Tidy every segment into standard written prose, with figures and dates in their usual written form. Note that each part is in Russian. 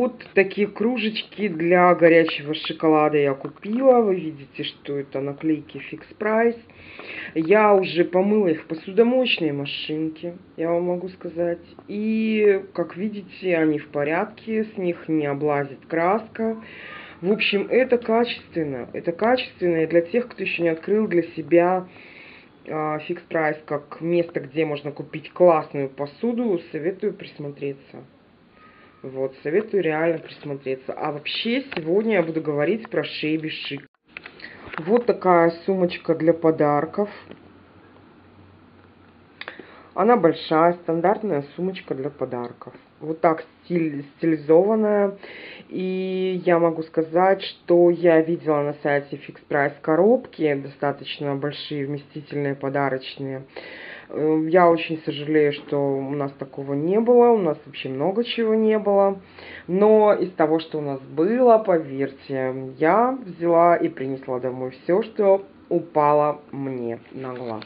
вот такие кружечки для горячего шоколада я купила. Вы видите, что это наклейки Fix Price. Я уже помыла их в посудомоечной машинке, я вам могу сказать. И, как видите, они в порядке, с них не облазит краска. В общем, это качественно. Это качественно и для тех, кто еще не открыл для себя Fix Price как место, где можно купить классную посуду, советую присмотреться. Вот, советую реально присмотреться. А вообще, сегодня я буду говорить про Shabby Chic. Вот такая сумочка для подарков. Она большая, стандартная сумочка для подарков. Вот так стилизованная. И я могу сказать, что я видела на сайте Fix Price коробки, достаточно большие, вместительные, подарочные. Я очень сожалею, что у нас такого не было, у нас вообще много чего не было. Но из того, что у нас было, поверьте, я взяла и принесла домой все, что упало мне на глаз.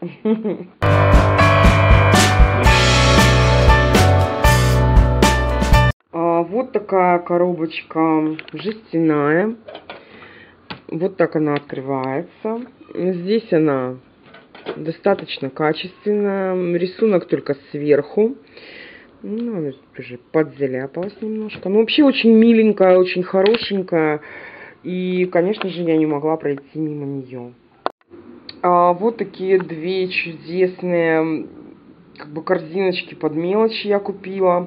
Вот такая коробочка жестяная. Вот так она открывается. Здесь она достаточно качественная. Рисунок только сверху. Ну, она тоже подзаляпалась немножко. Но вообще очень миленькая, очень хорошенькая. И, конечно же, я не могла пройти мимо нее. Вот такие две чудесные корзиночки под мелочи я купила.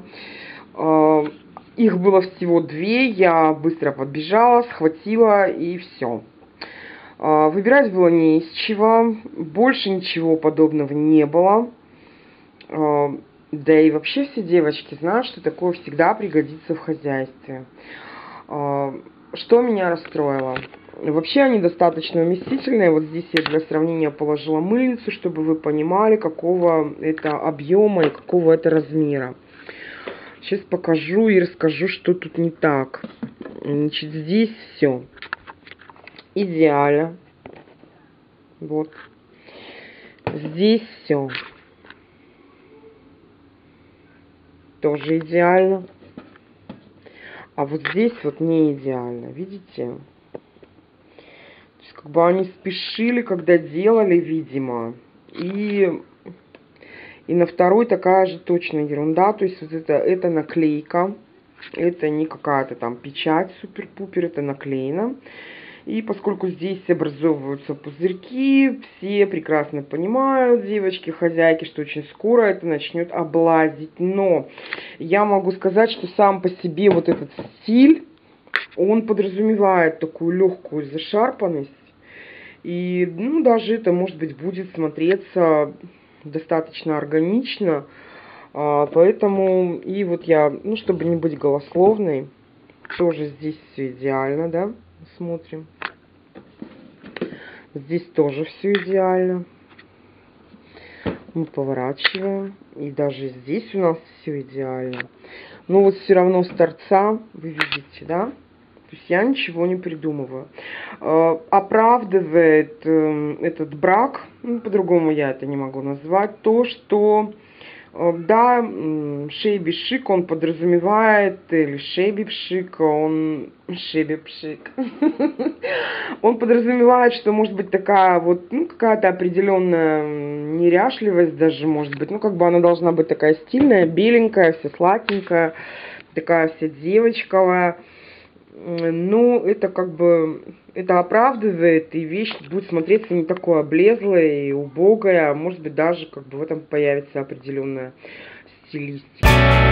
Их было всего две, я быстро подбежала, схватила и все. Выбирать было не из чего, больше ничего подобного не было. Да и вообще все девочки знают, что такое всегда пригодится в хозяйстве. Что меня расстроило? Вообще они достаточно вместительные. Вот здесь я для сравнения положила мыльницу, чтобы вы понимали, какого это объема и какого это размера. Сейчас покажу и расскажу, что тут не так. Значит, здесь все идеально. Вот. Здесь все тоже идеально. А вот здесь вот не идеально. Видите? То есть, как бы они спешили, когда делали, видимо. И на второй такая же точно ерунда. То есть вот это наклейка. Это не какая-то там печать супер-пупер. Это наклеено. И поскольку здесь образовываются пузырьки, все прекрасно понимают, девочки, хозяйки, что очень скоро это начнет облазить. Но я могу сказать, что сам по себе вот этот стиль, он подразумевает такую легкую зашарпанность. И ну, даже это, может быть, будет смотреться достаточно органично. Поэтому, и вот я, ну, чтобы не быть голословной, тоже здесь все идеально, да, смотрим. Здесь тоже все идеально. Мы поворачиваем, и даже здесь у нас все идеально. Но вот все равно с торца, вы видите, да? То есть я ничего не придумываю. Оправдывает этот брак, ну, по-другому я это не могу назвать, то, что, да, Shabby Chic, он подразумевает, или Shabby Chic, он Shabby Chic, он подразумевает, что может быть такая вот, ну, какая-то определенная неряшливость даже, может быть, ну, как бы она должна быть такая стильная, беленькая, вся сладенькая, такая вся девочковая. Ну, это как бы, это оправдывает, и вещь будет смотреться не такой облезлой и убогой, а может быть даже как бы в этом появится определенная стилистика.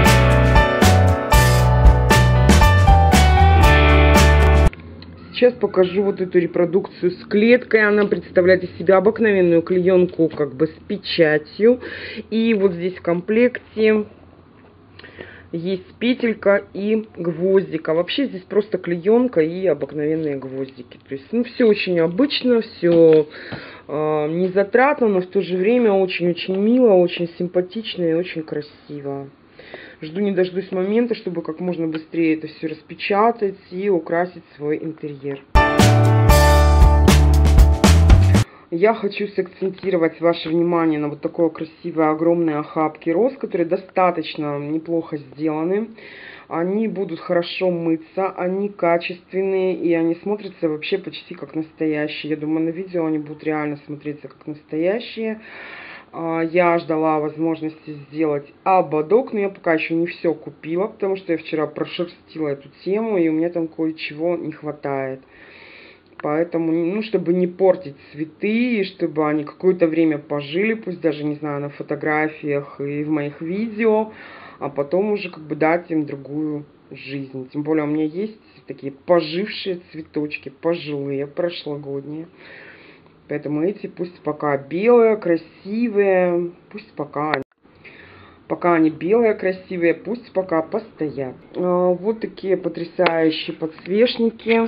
Сейчас покажу вот эту репродукцию с клеткой. Она представляет из себя обыкновенную клеенку как бы с печатью. И вот здесь в комплекте есть петелька и гвоздик. А вообще здесь просто клеенка и обыкновенные гвоздики. То есть, ну, все очень обычно, все незатратно, но в то же время очень-очень мило, очень симпатично и очень красиво. Жду не дождусь момента, чтобы как можно быстрее это все распечатать и украсить свой интерьер. Я хочу сакцентировать ваше внимание на вот такой красивой огромной охапке роз, которые достаточно неплохо сделаны. Они будут хорошо мыться, они качественные, и они смотрятся вообще почти как настоящие. Я думаю, на видео они будут реально смотреться как настоящие. Я ждала возможности сделать ободок, но я пока еще не все купила, потому что я вчера прошерстила эту тему, и у меня там кое-чего не хватает. Поэтому, ну, чтобы не портить цветы, и чтобы они какое-то время пожили, пусть даже, не знаю, на фотографиях и в моих видео, а потом уже как бы дать им другую жизнь. Тем более у меня есть такие пожившие цветочки, пожилые, прошлогодние. Поэтому эти пусть пока белые, красивые, пусть пока они белые, красивые, пусть пока постоят. Вот такие потрясающие подсвечники.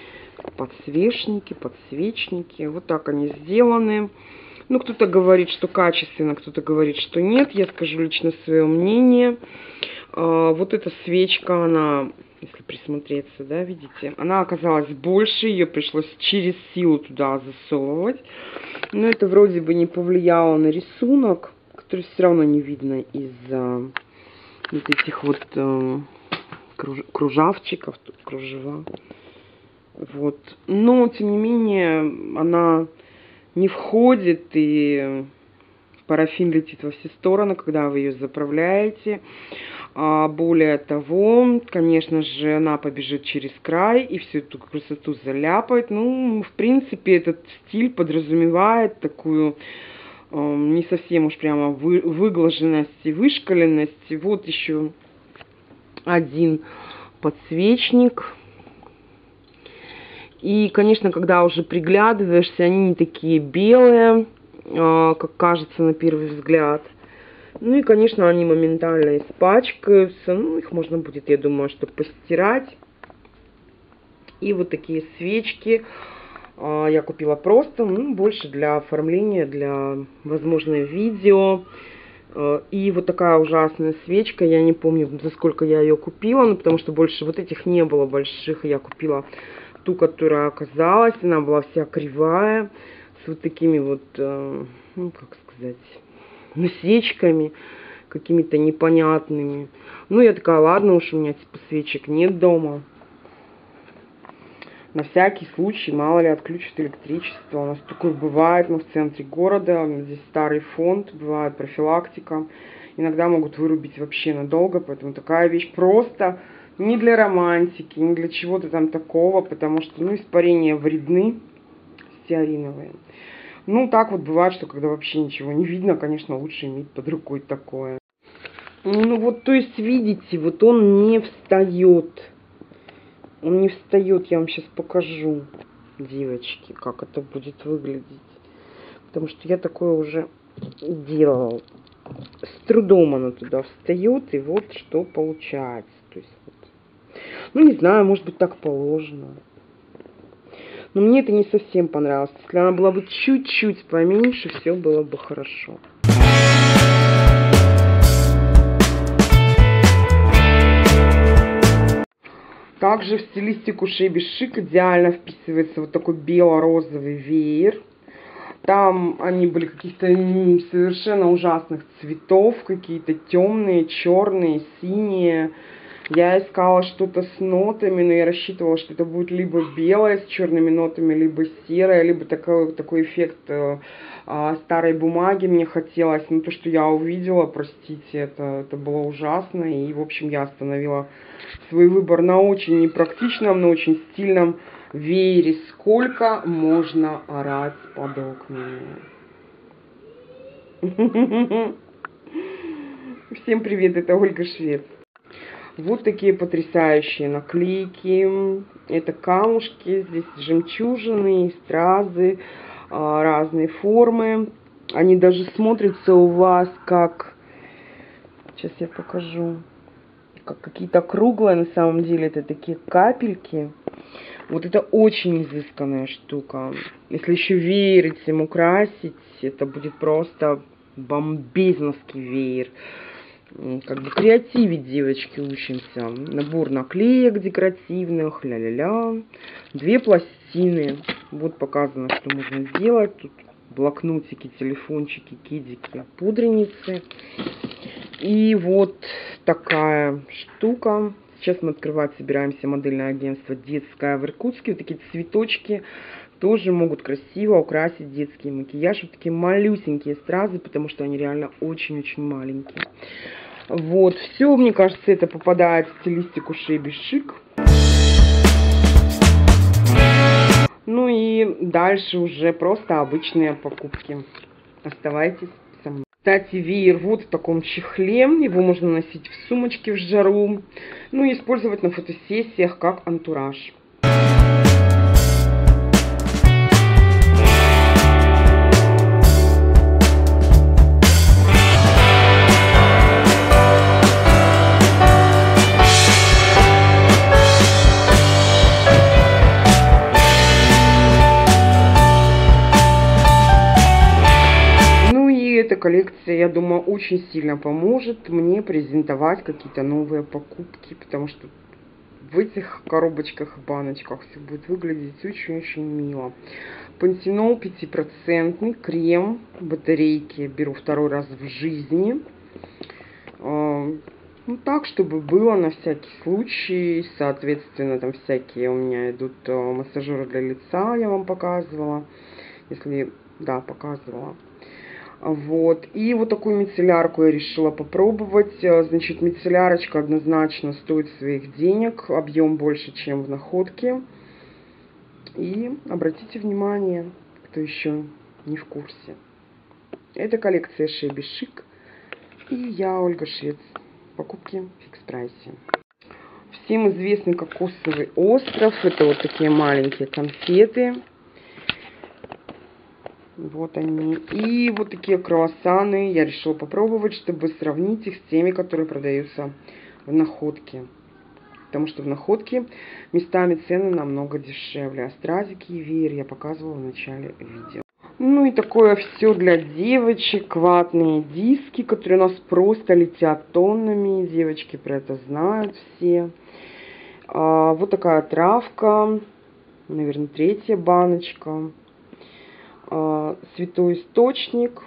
Подсвечники. Вот так они сделаны. Ну, кто-то говорит, что качественно, кто-то говорит, что нет. Я скажу лично свое мнение. Вот эта свечка, она, если присмотреться, да, видите, она оказалась больше. Ее пришлось через силу туда засовывать. Но это вроде бы не повлияло на рисунок, который все равно не видно из-за вот этих вот кружавчиков, кружева. Вот. Но, тем не менее, она не входит, и парафин летит во все стороны, когда вы ее заправляете. Более того, конечно же, она побежит через край и всю эту красоту заляпает. Ну, в принципе, этот стиль подразумевает такую не совсем уж прямо выглаженность и вышкаленность. Вот еще один подсвечник. И, конечно, когда уже приглядываешься, они не такие белые, как кажется на первый взгляд. Ну и, конечно, они моментально испачкаются. Ну, их можно будет, я думаю, что постирать. И вот такие свечки я купила просто, ну, больше для оформления, для, возможно, видео. И вот такая ужасная свечка, я не помню, за сколько я ее купила, ну, потому что больше вот этих не было больших. Я купила ту, которая оказалась, она была вся кривая, с вот такими вот, ну, как сказать, насечками, какими-то непонятными. Ну, я такая, ладно уж, у меня типа свечек нет дома. На всякий случай, мало ли отключат электричество. У нас такое бывает, мы в центре города, здесь старый фонд, бывает профилактика. Иногда могут вырубить вообще надолго, поэтому такая вещь просто не для романтики, не для чего-то там такого, потому что, ну, испарения вредны, стеариновые. Ну, так вот бывает, что когда вообще ничего не видно, конечно, лучше иметь под рукой такое. Ну, вот, то есть, видите, вот он не встает. Он не встает, я вам сейчас покажу, девочки, как это будет выглядеть. Потому что я такое уже делала. С трудом она туда встает, и вот что получается. То есть, вот. Ну, не знаю, может быть, так положено. Но мне это не совсем понравилось. Если она была бы чуть-чуть поменьше, все было бы хорошо. Также в стилистику Shabby Chic идеально вписывается вот такой бело-розовый веер. Там они были каких-то совершенно ужасных цветов, какие-то темные, черные, синие. Я искала что-то с нотами, но я рассчитывала, что это будет либо белое с черными нотами, либо серое, либо такой эффект старой бумаги мне хотелось. Но то, что я увидела, простите, это было ужасно. И, в общем, я остановила свой выбор на очень непрактичном, но очень стильном веере. Сколько можно орать под окнами? Всем привет, это Ольга Швец. Вот такие потрясающие наклейки. Это камушки, здесь жемчужины, стразы, разные формы. Они даже смотрятся у вас как... Сейчас я покажу. Как какие-то круглые, на самом деле это такие капельки. Вот это очень изысканная штука. Если еще веер этим украсить, это будет просто бомбезновский веер. Как бы креативить, девочки, учимся. Набор наклеек декоративных, ля-ля-ля. 2 пластины. Вот показано, что можно сделать. Тут блокнотики, телефончики, кидики, пудреницы. И вот такая штука. Сейчас мы открывать собираемся. Модельное агентство «Детское» в Иркутске. Вот такие цветочки тоже могут красиво украсить детский макияж. Вот такие малюсенькие стразы, потому что они реально очень-очень маленькие. Вот, все, мне кажется, это попадает в стилистику Shabby Chic. Ну и дальше уже просто обычные покупки. Оставайтесь со мной. Кстати, веер вот в таком чехле. Его можно носить в сумочке в жару. Ну и использовать на фотосессиях как антураж. Эта коллекция, я думаю, очень сильно поможет мне презентовать какие-то новые покупки, потому что в этих коробочках и баночках все будет выглядеть очень-очень мило. Пантенол 5% крем, батарейки беру второй раз в жизни. Ну так, чтобы было на всякий случай. Соответственно, там всякие у меня идут массажеры для лица, я вам показывала. Если, да, показывала. Вот. И вот такую мицеллярку я решила попробовать. Значит, мицеллярочка однозначно стоит своих денег. Объем больше, чем в Находке. И обратите внимание, кто еще не в курсе. Это коллекция Shabby Chic. И я, Ольга Швец. Покупки в фикс-прайсе. Всем известный кокосовый остров. Это вот такие маленькие конфеты. Вот они. И вот такие круассаны я решила попробовать, чтобы сравнить их с теми, которые продаются в Находке. Потому что в Находке местами цены намного дешевле. А стразики и веер я показывала в начале видео. Ну и такое все для девочек. Ватные диски, которые у нас просто летят тоннами. Девочки про это знают все. Вот такая травка. Наверное, 3-я баночка. Святой источник.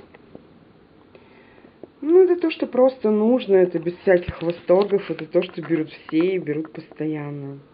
Ну, это то, что просто нужно. Это без всяких восторгов. Это то, что берут все и берут постоянно.